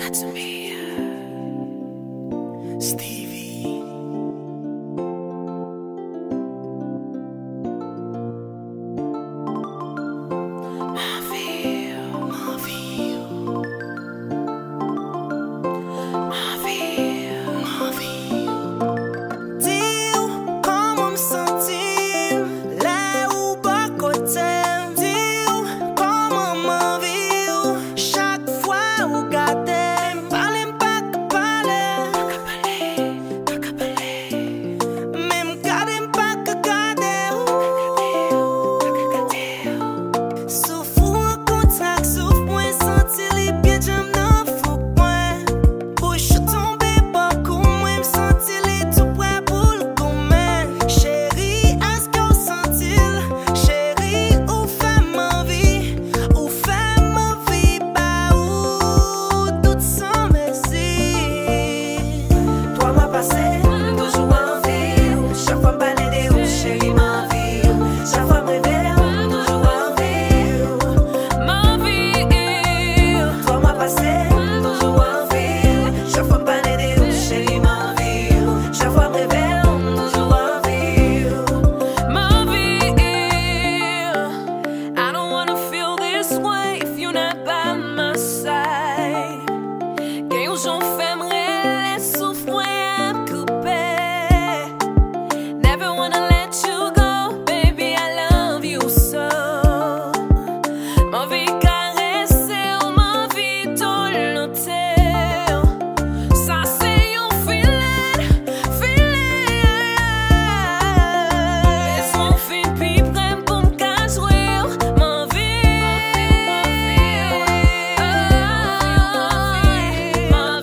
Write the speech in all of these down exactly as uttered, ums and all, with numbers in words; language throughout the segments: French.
That's me, Stevie. Marville, Marville, Marville, Marville. Dis-ou comment me sentir, là où pas côté. Dis-ou comment m'envie, chaque fois où garder. Parlez pas que parler, Pas qu'à parler, même garder pas que garder. Souffle en contact, souffle moins sentir les pieds, j'aime n'en faut point. Bouche tomber, pas comme moi, me sentir les tout près pour le commun. Chérie, est-ce qu'on sentit? Chérie, où fait ma vie? Où fait ma vie? Bah, où tout sans merci. Toi, m'a passé, toujours en vie. Chaque fois, me balader, où chérie, ma vie. Chaque fois, me réveiller, toujours en vie. ma vie. Toi, m'a passé, toujours en vie. Chaque fois, me balader, où chérie, ma vie. Chaque fois, me réveiller, toujours en vie. My view. I don't wanna feel this way if you're not by my side. Quem os gens faimerait souffrir à couper. Never wanna let you go, baby. I love you so. Ma vie caresser, ma vie toloter. Ça c'est your feeling, feeling. Laisse-moi fin puis prenne pour me cacher ma vie. Ma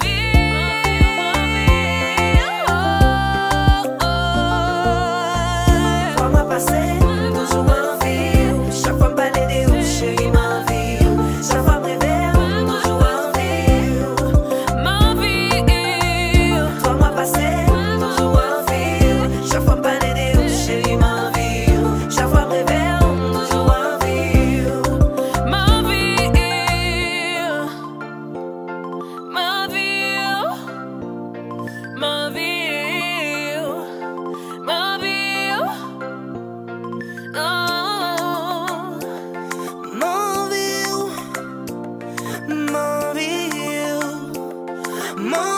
vie. Toi, m'a passé, toujours en vie. Chaque fois, me balader, où chérie, ma vie. Chaque fois, me réveiller, toujours en vie. Ma vie. Toi, m'a passé, toujours en vie. Chaque fois, me balader, où chérie, ma vie. Chaque fois, me réveiller, toujours en vie. Ma vie. Ma vie. Ma vie. Ma vie. Oh. Mon vie, mon vie, mon